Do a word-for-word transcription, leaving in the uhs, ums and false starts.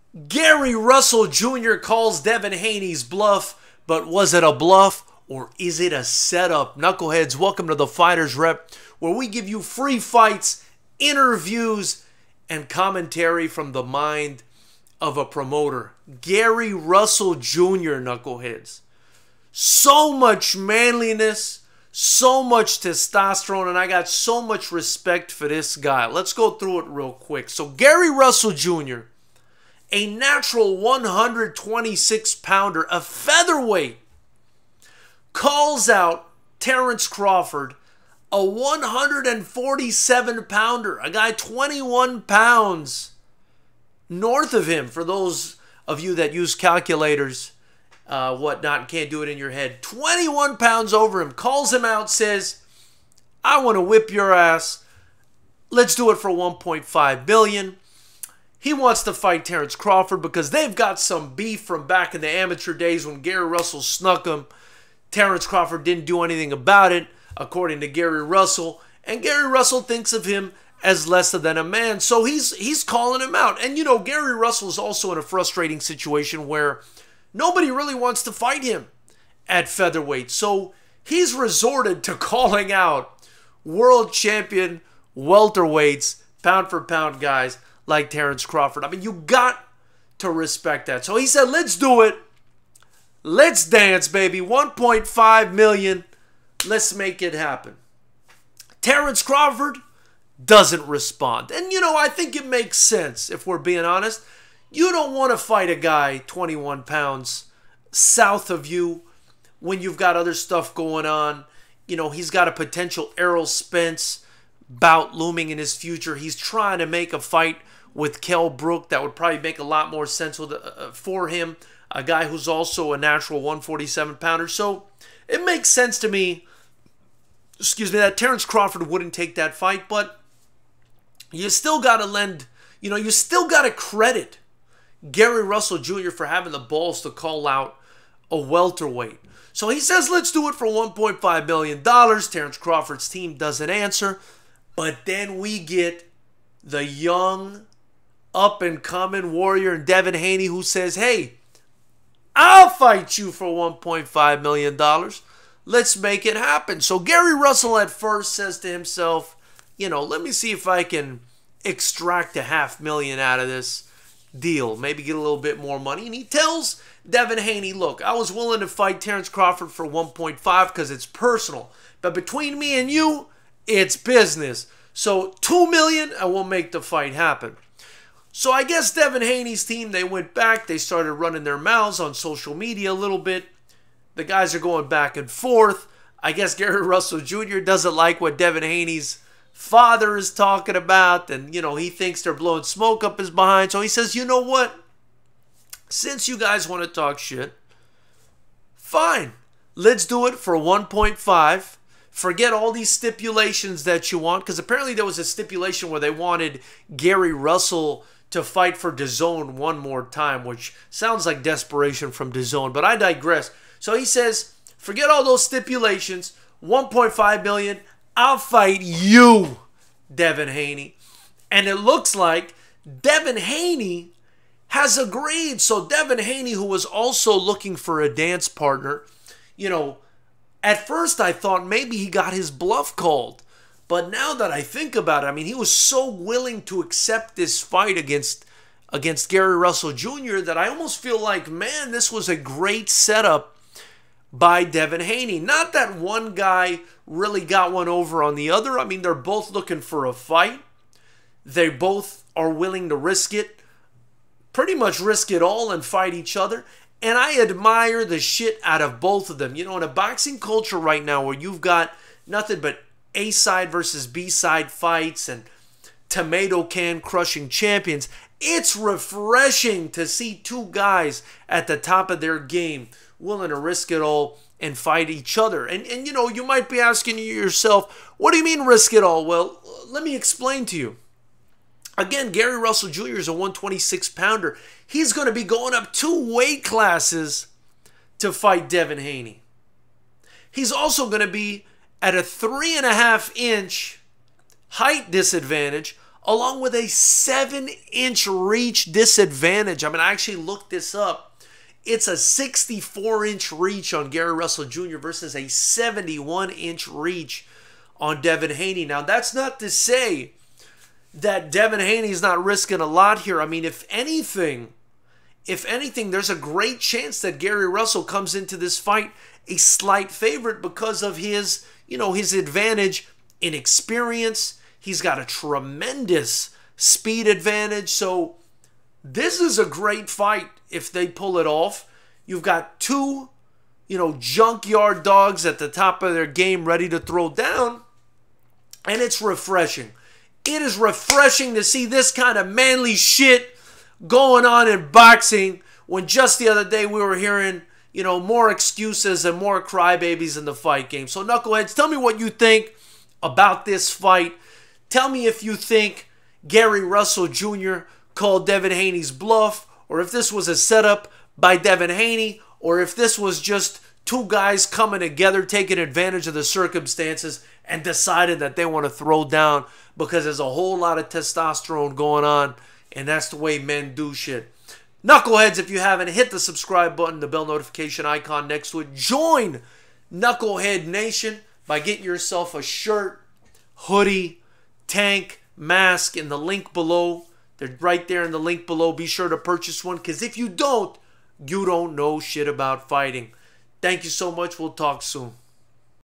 Gary Russell Junior calls Devin Haney's bluff, but was it a bluff or is it a setup? Knuckleheads, welcome to the Fighters Rep, where we give you free fights, interviews, and commentary from the mind of a promoter. Gary Russell Junior, Knuckleheads. So much manliness, so much testosterone, and I got so much respect for this guy. Let's go through it real quick. So Gary Russell Junior, a natural one hundred twenty-six pounder, a featherweight, calls out Terence Crawford, a one hundred forty-seven pounder, a guy twenty-one pounds north of him. For those of you that use calculators, uh, whatnot, can't do it in your head, twenty-one pounds over him, calls him out, says, I want to whip your ass. Let's do it for one point five billion dollars. He wants to fight Terence Crawford because they've got some beef from back in the amateur days when Gary Russell snuck him. Terence Crawford didn't do anything about it, according to Gary Russell. And Gary Russell thinks of him as less than a man. So he's he's calling him out. And, you know, Gary Russell is also in a frustrating situation where nobody really wants to fight him at featherweight. So he's resorted to calling out world champion welterweights, pound for pound guys like Terence Crawford. I mean, you got to respect that. So he said, let's do it. Let's dance, baby. one point five million dollars. Let's make it happen. Terence Crawford doesn't respond. And, you know, I think it makes sense, if we're being honest. You don't want to fight a guy twenty-one pounds south of you when you've got other stuff going on. You know, he's got a potential Errol Spence bout looming in his future. He's trying to make a fight with Kell Brook that would probably make a lot more sense with, uh, for him, a guy who's also a natural one forty-seven pounder. So it makes sense to me, excuse me, that Terence Crawford wouldn't take that fight, but you still got to lend, you know, you still got to credit Gary Russell Junior for having the balls to call out a welterweight. So he says, let's do it for one point five million dollars. Terence Crawford's team doesn't answer, but then we get the young, up-and-coming warrior Devin Haney who says, hey, I'll fight you for one point five million dollars. Let's make it happen. So Gary Russell at first says to himself, you know, let me see if I can extract a half million out of this deal. Maybe get a little bit more money. And he tells Devin Haney, look, I was willing to fight Terence Crawford for one point five because it's personal. But between me and you, it's business. So two million dollars, I will make the fight happen. So I guess Devin Haney's team, they went back. They started running their mouths on social media a little bit. The guys are going back and forth. I guess Gary Russell Junior doesn't like what Devin Haney's father is talking about. And, you know, he thinks they're blowing smoke up his behind. So he says, you know what? Since you guys want to talk shit, fine. Let's do it for one point five. Forget all these stipulations that you want. Because apparently there was a stipulation where they wanted Gary Russell to fight for DAZN one more time, which sounds like desperation from DAZN, but I digress. So he says, forget all those stipulations, one point five million dollars, I'll fight you, Devin Haney. And it looks like Devin Haney has agreed. So Devin Haney, who was also looking for a dance partner, you know, at first I thought maybe he got his bluff called. But now that I think about it, I mean, he was so willing to accept this fight against, against Gary Russell Junior that I almost feel like, man, this was a great setup by Devin Haney. Not that one guy really got one over on the other. I mean, they're both looking for a fight. They both are willing to risk it, pretty much risk it all and fight each other. And I admire the shit out of both of them. You know, in a boxing culture right now where you've got nothing but A-side versus B-side fights and tomato can crushing champions, it's refreshing to see two guys at the top of their game willing to risk it all and fight each other. And, and you know, you might be asking yourself, what do you mean risk it all? Well, let me explain to you. Again, Gary Russell Junior is a one twenty-six pounder. He's going to be going up two weight classes to fight Devin Haney. He's also going to be at a three and a half inch height disadvantage along with a seven inch reach disadvantage. I mean, I actually looked this up. It's a sixty-four inch reach on Gary Russell Junior versus a seventy-one inch reach on Devin Haney. Now, that's not to say that Devin Haney's not risking a lot here. I mean, if anything, if anything, there's a great chance that Gary Russell comes into this fight a slight favorite because of his, you know, his advantage in experience. He's got a tremendous speed advantage. So this is a great fight if they pull it off. You've got two, you know, junkyard dogs at the top of their game ready to throw down. And it's refreshing. It is refreshing to see this kind of manly shit going on in boxing when just the other day we were hearing, you know, more excuses and more crybabies in the fight game. So knuckleheads, tell me what you think about this fight. Tell me if you think Gary Russell Junior called Devin Haney's bluff, or if this was a setup by Devin Haney, or if this was just two guys coming together, taking advantage of the circumstances and decided that they want to throw down because there's a whole lot of testosterone going on, and that's the way men do shit. Knuckleheads, if you haven't, hit the subscribe button, the bell notification icon next to it. Join Knucklehead Nation by getting yourself a shirt, hoodie, tank, mask in the link below. They're right there in the link below. Be sure to purchase one, because if you don't, you don't know shit about fighting. Thank you so much. We'll talk soon.